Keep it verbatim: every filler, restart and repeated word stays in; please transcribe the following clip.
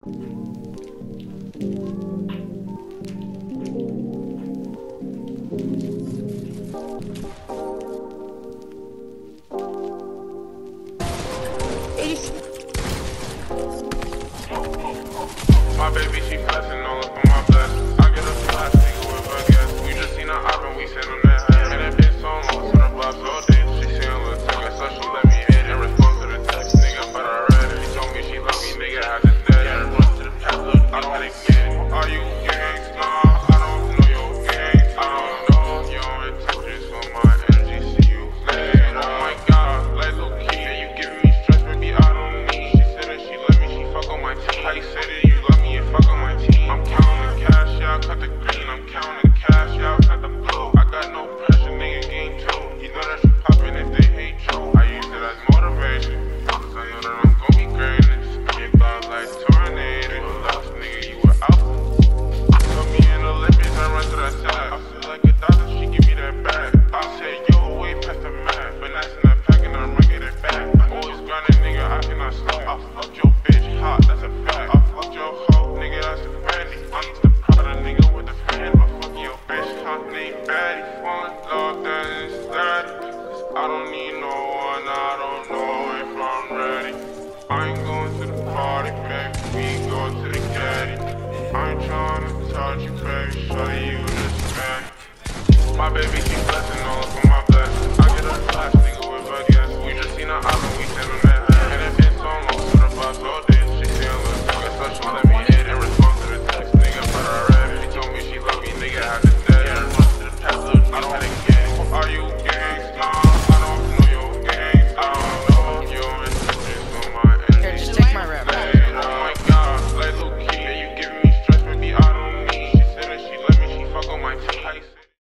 My baby, she flexing all up on my bless. I get a fly, single with her gas. We just seen her oven, we sent on that hat. And that bitch so long, so the block so dead. She seen a little ticket, so she let me hit. In response to the text, nigga, but I read it. She told me she love me, nigga, I just dead. Yeah, run to the past, look, I don't wanna get. Are you gangs? Nah, I don't know your gangs. I don't know your intentions for my energy. See you later. Oh my god, like low key. Yeah, you giving me stress, baby, I don't need. She said that she let me, she fuck on my team. How you say that you love me and fuck on my team? I'm counting cash, yeah, I cut the green. I'm counting cash, yeah, I cut the blue. I got no pressure, nigga, game two. You know that you poppin' if they hate you. I use it as motivation, cause I know that I'm gon' be greatness. You thought like tornado, lost nigga, you were out. Put me in the Olympics, I run to that side. I feel like a doctor, she give me that back. I said, yo, way past the mat. Finessing that pack and I'm running it back. Always grinding, nigga, I cannot slack. I fuck your bitch hot, that's a fact. I fuck your hoe, nigga, that's a brandy. I'm the Prada nigga with the fan. I fuck your bitch, hot name Batty. Falling dog, that is daddy. I don't need no one, I don't know if I'm ready. I ain't going to the party, baby, we go to the caddy. I ain't tryna touch you, baby, show you this man. My baby